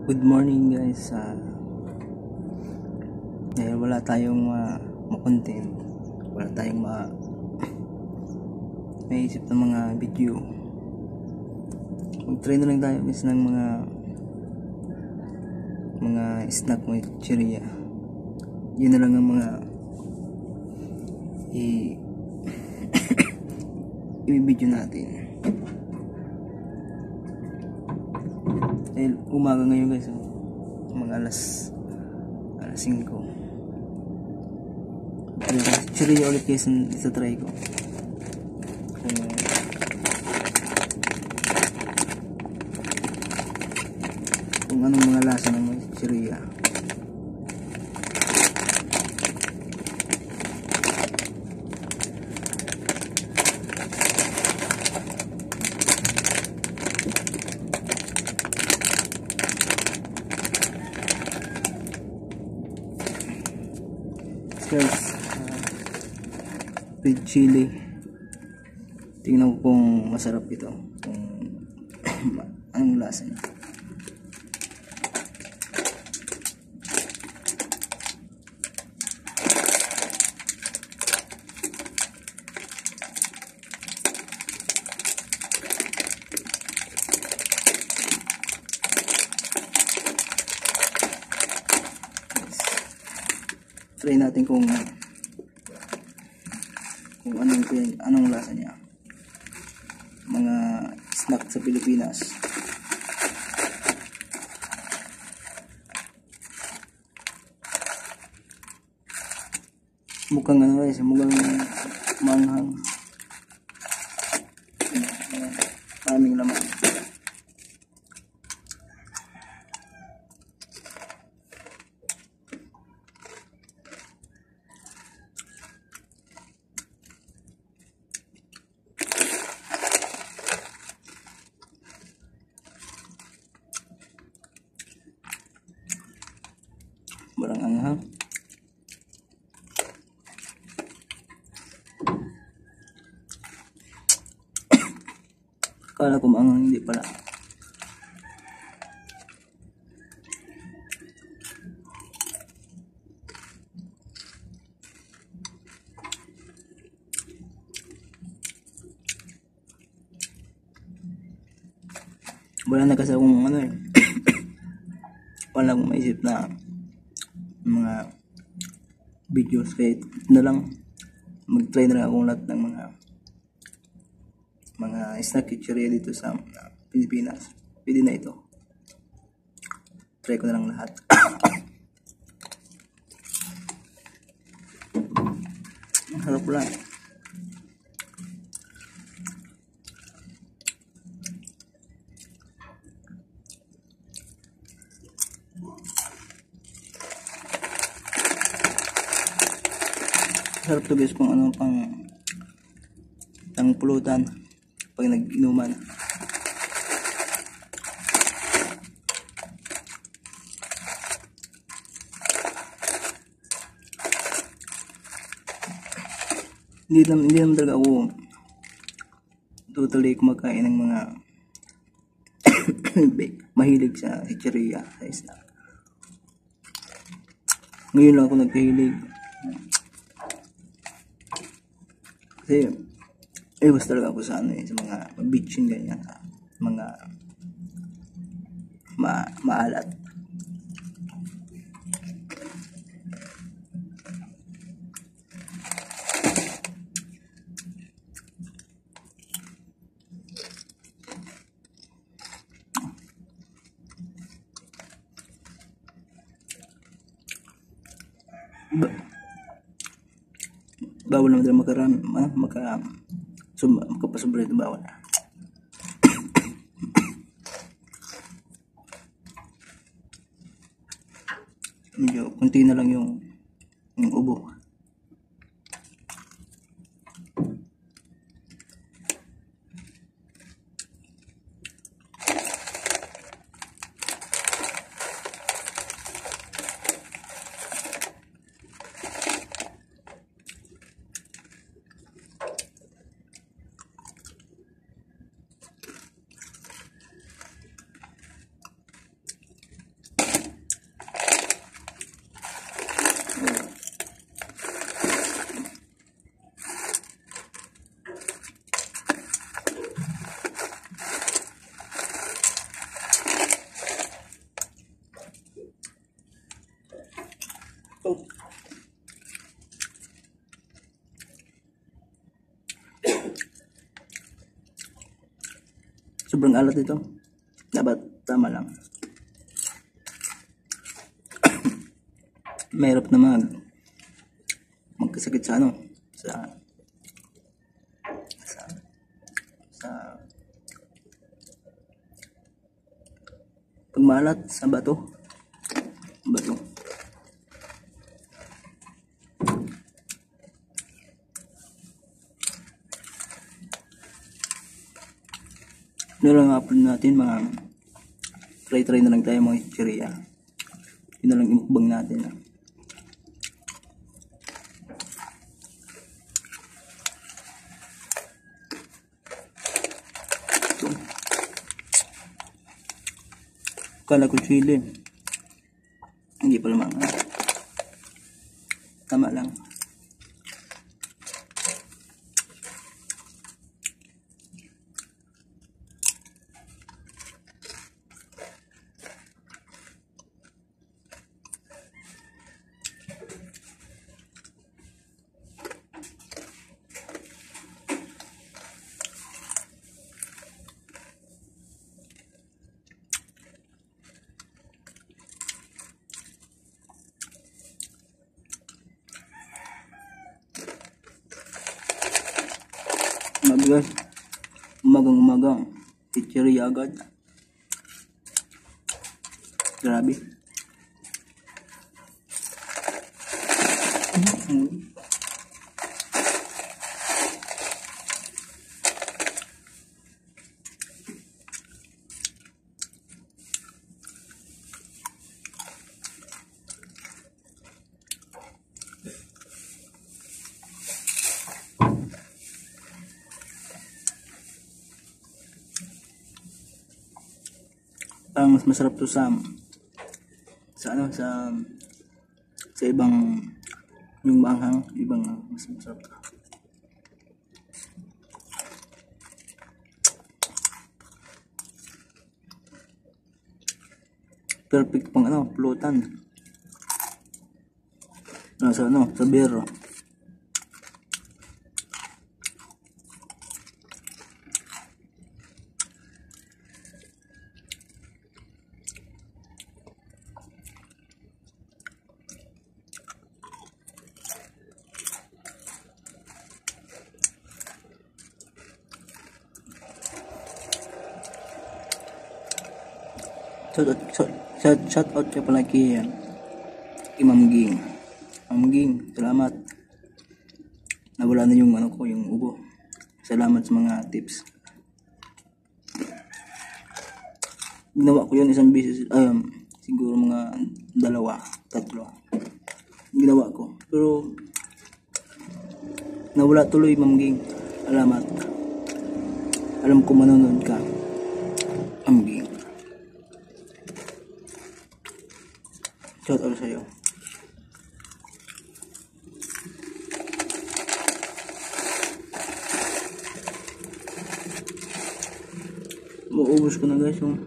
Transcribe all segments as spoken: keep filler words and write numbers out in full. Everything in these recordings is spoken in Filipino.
Good morning guys. Uh, dahil wala tayong uh, ma-content, wala tayong ma maisip ng mga video, mag-try na lang tayo guys ng mga mga snack mo chicheria. Yun na lang ang mga i i-video natin. Dahil umaga ngayon guys, oh, mga alas alas singko. Chicheria ulit guys, sa try ko kung kung anong mga lasa ng mga chicheria. Guys, uh, red chili, tingnan ko kung masarap ito, kung anong lasa niya. Try natin kung kung anong anong lasa niya. Mga snack sa Pilipinas. Mukhang ano guys, mukhang manghang. Maraming laman. Barang anghang. Kala ko maanghang, hindi pala. Wala na kasi akong ano eh. Wala akong maisip na mga videos, kaya na lang mag-try na lang akong lahat ng mga mga snack chicheria dito sa uh, Pilipinas. Pwede na ito, try ko na lang lahat. Ang harap lang. Sarap to guys kung ano pang pang pulutan pag nag-inuman. Hindi naman, hindi naman talaga ako totally kumakain ng mga mahilig sa chicheria, sa snack. Ngayon lang ako nagkahilig. Kasi eh basta talaga ako sa ano eh, sa mga bitchin ganyan, mga ma maalat. Ba bawal naman talaga makarami, ah, maka sum magkapasobra ito, bawal. Medyo kunti na lang yung yung ubo. sobrang alat ito. Dapat tama lang. Mahirap na mag magkasakit sa ano, sa sa sa pagmalat sa bato. Bato. Ito lang upload natin, mga try-try na lang tayo mga chichirya. Yun na lang imukbang natin. Ha? Ito. Kala ko chili. Hindi pala mga. Tama lang. Guys, umagang umagang chichirya agad. Grabe. Mm-hmm. Parang mas masarap to sa sa ano sa sa ibang yung maanghang, ibang mas masarap to. Perfect pang ano, pulutan. No, sa ano, sa beer. Shout out, shout, shout out ka pala kay Imam Ging. Imam Ging, salamat. Nawala na yung ano ko, yung ubo. Salamat sa mga tips. Ginawa ko yun isang beses, um, siguro mga dalawa, tatlo. Ginawa ko. Pero nawala tuloy, Imam Ging. Salamat. Alam ko manonood ka, Imam Ging. Shout out sa'yo. Maubos ko na guys yung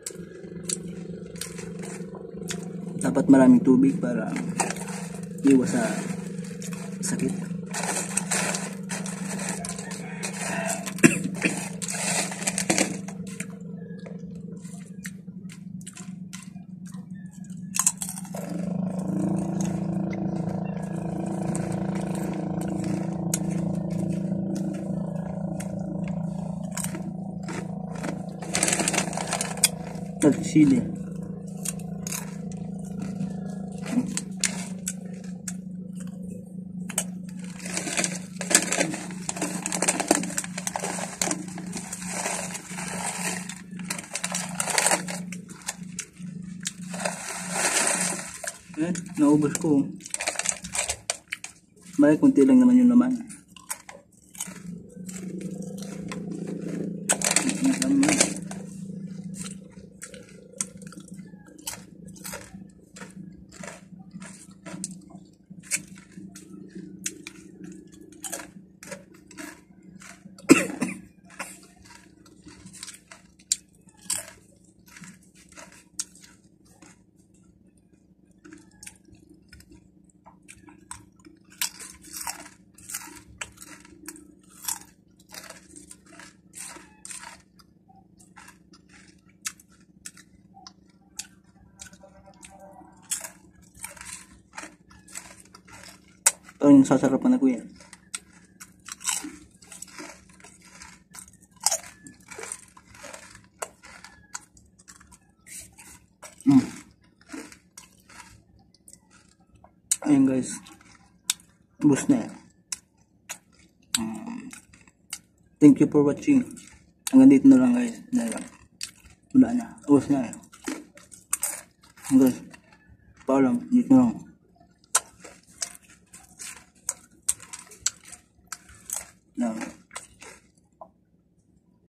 dapat maraming tubig para iwas sa sakit. At sili. Eh, naubos ko. May kunti lang naman yung laman. Ito yung sasarapan na ko yan. Mm. Ayun guys. Bus na yan. Um, thank you for watching. Hanggang dito na lang guys. Dahil wala na. Bus na yan. Guys. Paalam. Dito na lang. No.